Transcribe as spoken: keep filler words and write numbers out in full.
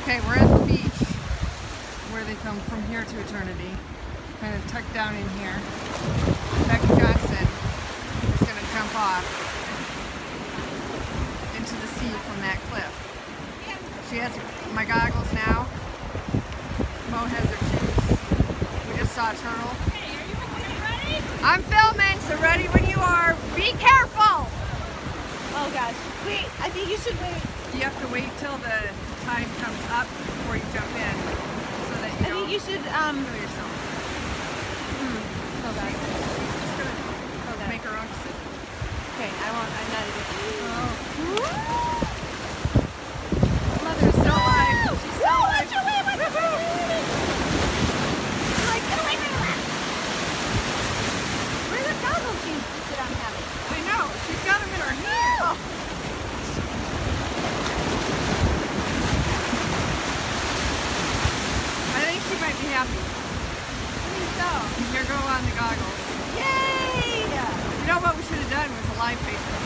Okay, we're at the beach where they film From Here to Eternity. Kind of tucked down in here. Becky Johnson is going to jump off into the sea from that cliff. She has my goggles now. Mo has her shoes. We just saw a turtle. Hey, are you, are you ready? I'm filming, so ready when you are. Be careful! Oh gosh. Wait, I think you should wait. You have to wait till the tide comes up before you jump in, so that you I don't think you should um kill yourself. hmm, hold on. She's just gonna Hold on. make her own decision. Okay, I won't I'm not even Oh. Mother's still alive. She's still alive. Watch away, watch away, away. Like, get away from the left. Where are the goggles you insisted on having? I know. She's got them in her hand. I think she might be happy. I think so. Here go on the goggles. Yay! You know what we should have done was a live Facebook.